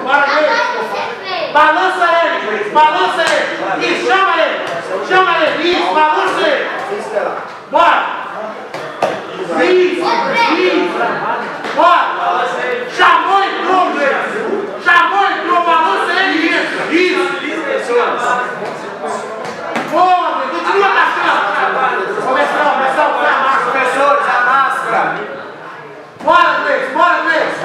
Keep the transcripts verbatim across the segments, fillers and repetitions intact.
Bora, Gleice. Balança ele, Gleice. Balança ele. Isso, chama ele. Chama ele. Isso, balança ele. Bora. Isso, isso. Bora. Chamou, entrou, Gleice. Chamou, entrou. Balança ele. Isso, isso. Boa, Gleice. Continua atacando. Começou, começou. Professores, a máscara. Bora, Gleice. Bora, Gleice.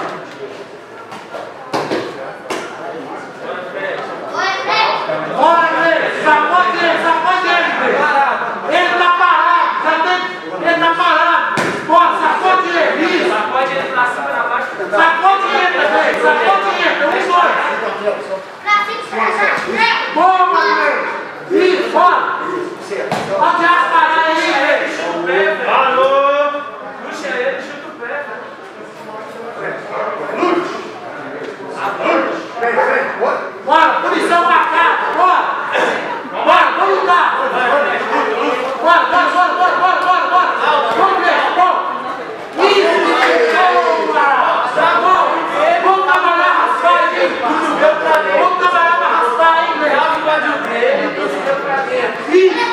Bora, Gleice. Sacode ele, sacode ele, Gleice. Ele tá parado. Já tem... Ele tá parado. Bora, sacode ele. Isso. Sacode ele pra cima, pra baixo. Sacode ele, Gleice. Sacode ele. Um, dois. Boa, Gleice. Isso, bora. Pode raspar aí, Gleice. Alô. Puxa ele, chuta o pé. Bora, punição marcada. Bora. Bora, vamos lutar. Bora, bora, bora, bora, bora, bora, bora. Vamos, Gleice, vamos. Isso, boa. Tá bom. Vamos trabalhar raspar aí. Vamos trabalhar pra raspar aí, Gleice. Isso.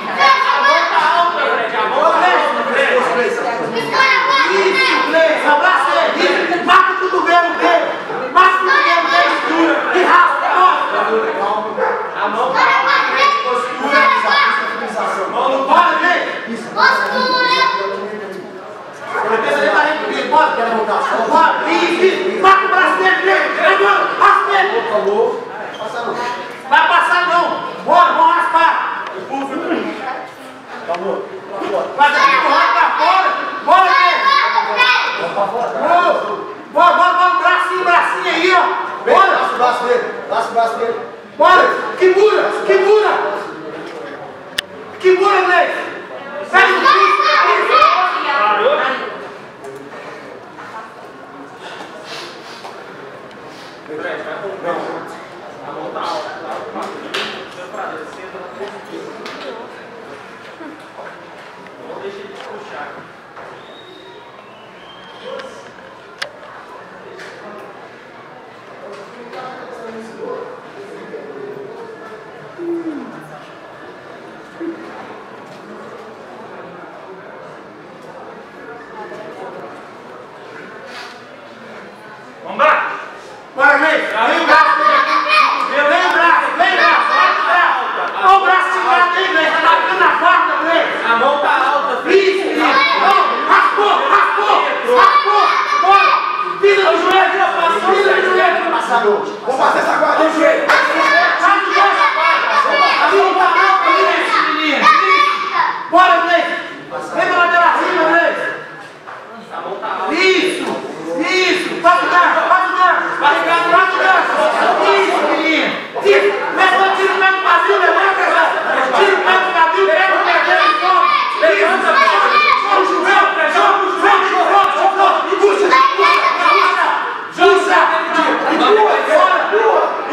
Isso, Gleice, abraça ele. Mata o cotovelo dele. Mata o cotovelo dele. E raspa, bora. A mão pra Bora, Gleice. Cabeça dele tá dentro do bico, bora. Bora, isso, isso. Mata o braço dele, Gleice. Agora, raspa ele. Vai passar não. Bora, vamos raspar. Vai dar empurrando pra fora. Bora, Gleice. Bora, bora, bora, bracinho, bracinho aí, ó. Bora. Laça o braço dele. Laça o braço dele. Bora. Que bura, que bura. Que bura, Gleice. Sai do piso. Parou? A mão tá alta. Não deixa ele te puxar. Vamos lá! Bora, Gleice. Vem o braço dele. Vem o braço, vem o braço. Bate o braço. Olha o braço segurado aí, Gleice. Tá batendo na porta, Gleice. A mão tá alta, Isso, isso. Raspou, raspou, raspou. Bora. Pisa no joelho. Pisa no joelho. Passador. Vamos fazer essa guarda no joelho. Faz o braço. A mão tá alta, Gleice, menina. Bora, Gleice. Vem pra lateral acima, Gleice. A mão tá alta. Isso, isso. Faz o braço, faz o braço. Barrigado, faz o braço. Isso, menina. Isso. Levanta, tira o pé do vazio, levanta. Tira o pé do vazio, pega o pé dele e sobe. Levanta, sobe o joelho, sobe o joelho, sobe, sobe, sobe. E puxa, puxa, puxa. Puxa. E pula, fora.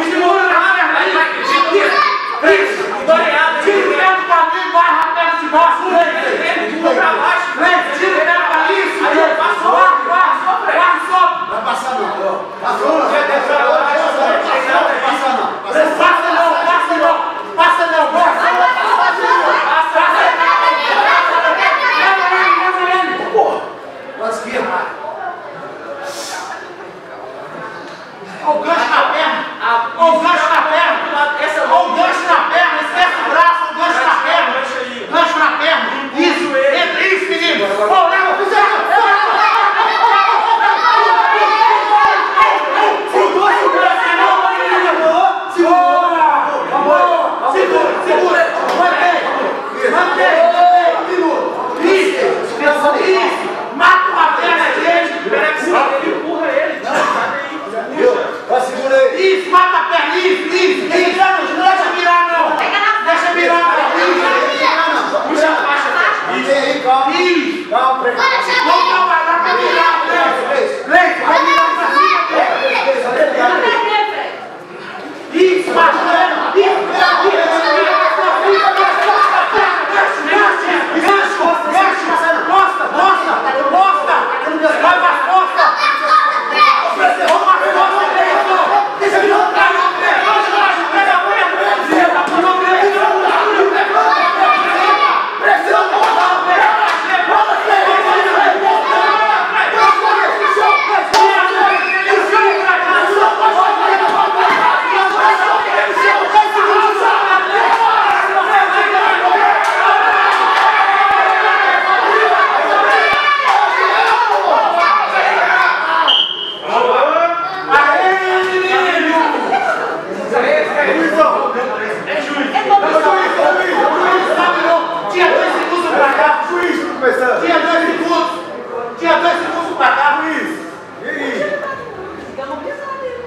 Luizão. É juiz. É bom, Ô, juiz, ô, Luiz, ô, Luiz. Não, tinha dois segundos pra cá. Juiz, tudo começando. Tinha dois segundos. Tinha dois segundos pra cá. Luiz. E aí? Ficamos pesados aí.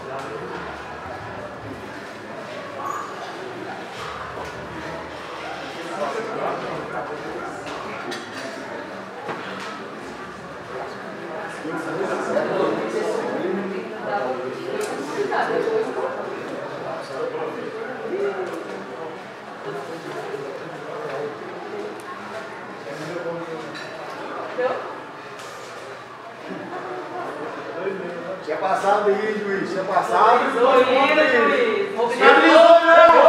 Tinha passado aí, juiz. Tinha passado. Estabilizou, juiz. Estabilizou não!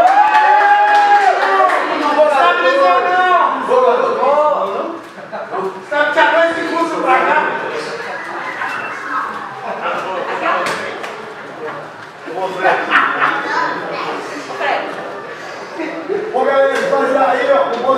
Estabilizou não! Sabe, tinha dois segundos pra cá. Ô, galera, pode dar aí, ó.